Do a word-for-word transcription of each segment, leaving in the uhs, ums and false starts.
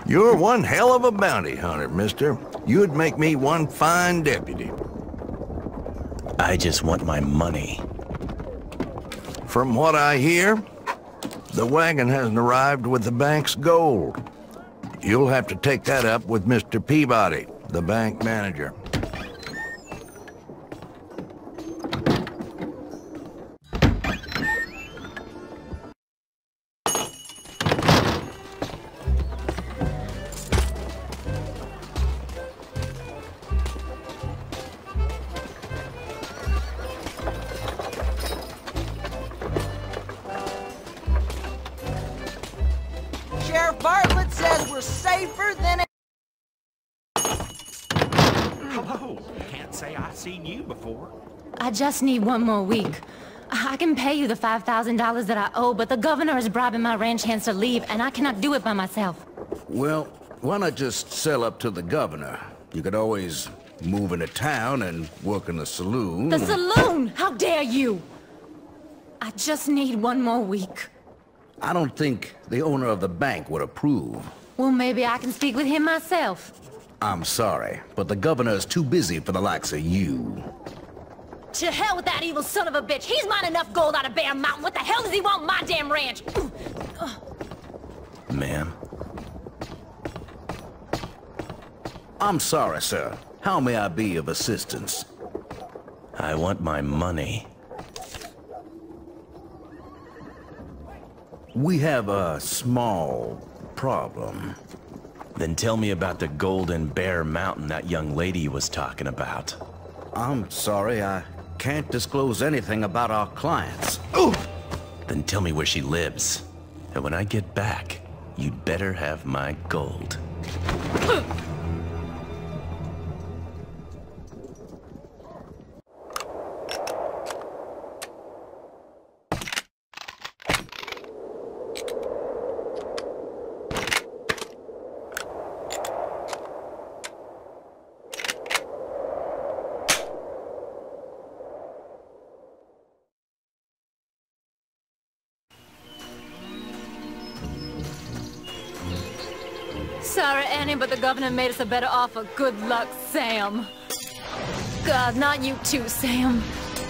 You're one hell of a bounty hunter, mister. You'd make me one fine deputy. I just want my money. From what I hear, the wagon hasn't arrived with the bank's gold. You'll have to take that up with Mister Peabody, the bank manager. Sheriff Bartlett says we're safer than it. Hello. Can't say I've seen you before. I just need one more week. I can pay you the five thousand dollars that I owe, but the governor is bribing my ranch hands to leave, and I cannot do it by myself. Well, why not just sell up to the governor? You could always move into town and work in the saloon. The saloon? How dare you! I just need one more week. I don't think the owner of the bank would approve. Well, maybe I can speak with him myself. I'm sorry, but the governor is too busy for the likes of you. To hell with that evil son of a bitch! He's mined enough gold out of Bear Mountain! What the hell does he want my damn ranch? Ma'am? I'm sorry, sir. How may I be of assistance? I want my money. We have a small problem. Then tell me about the golden Bear Mountain that young lady was talking about. I'm sorry, I can't disclose anything about our clients. Ooh! Then tell me where she lives. And when I get back, you'd better have my gold. Sorry, Annie, but the governor made us a better offer. Good luck, Sam. God, not you too, Sam.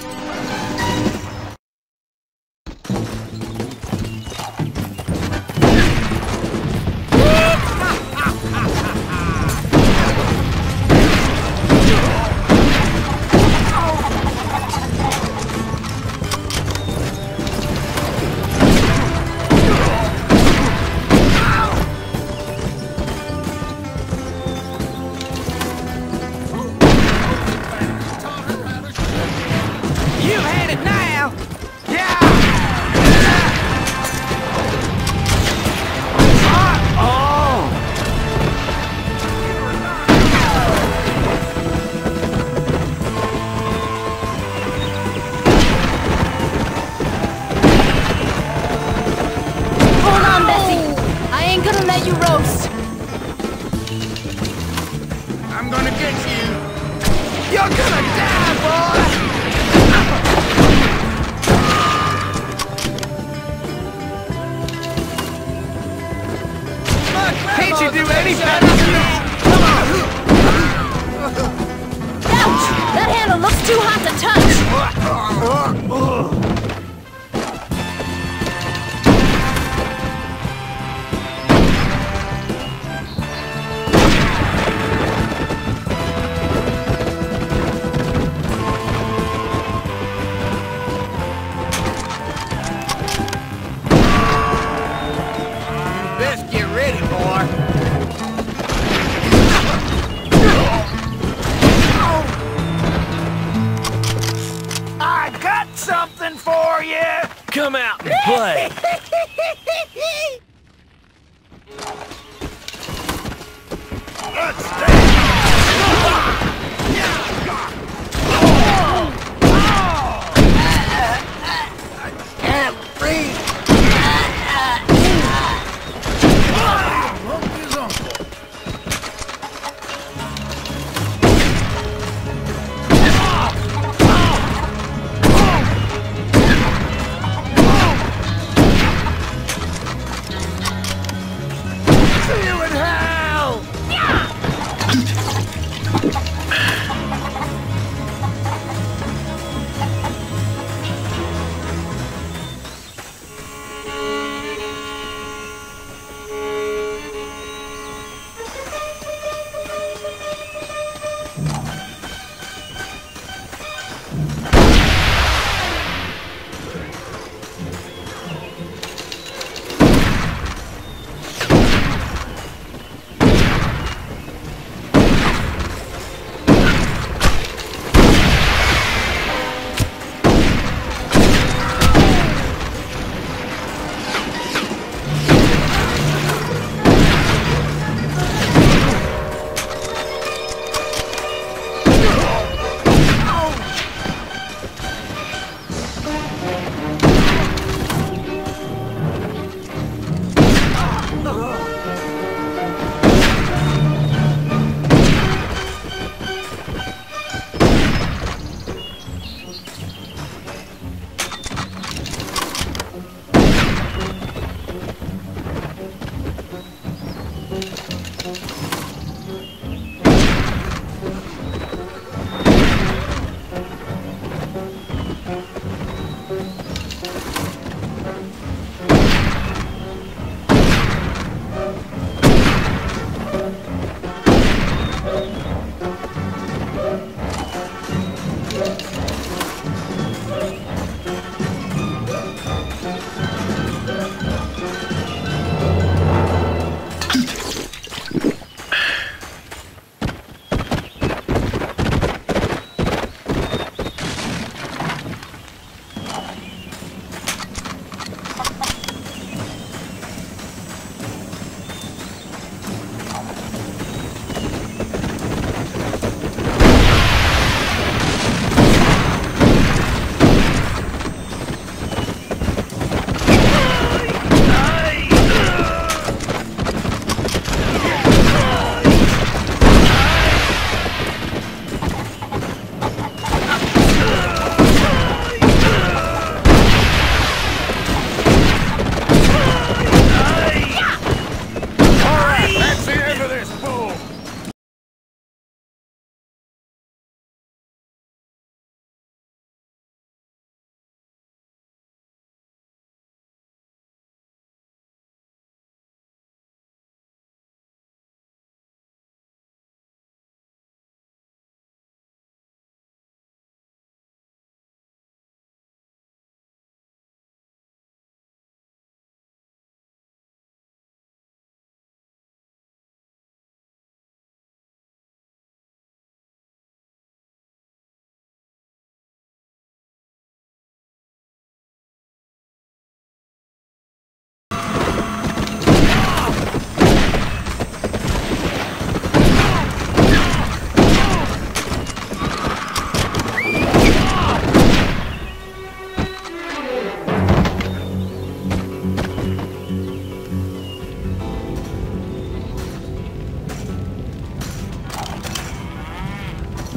You roast. I'm gonna get you. You're gonna die, boy! Can't you do any better than that? Ouch! That handle looks too hot to touch. I got something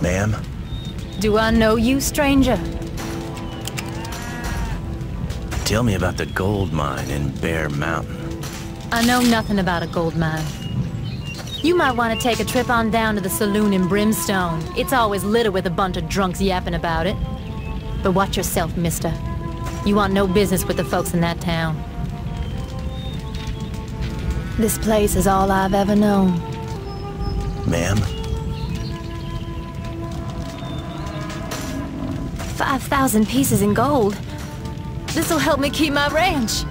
Ma'am? Do I know you, stranger? Tell me about the gold mine in Bear Mountain. I know nothing about a gold mine. You might want to take a trip on down to the saloon in Brimstone. It's always littered with a bunch of drunks yapping about it. But watch yourself, mister. You want no business with the folks in that town. This place is all I've ever known. Ma'am? Five thousand pieces in gold. This'll help me keep my ranch.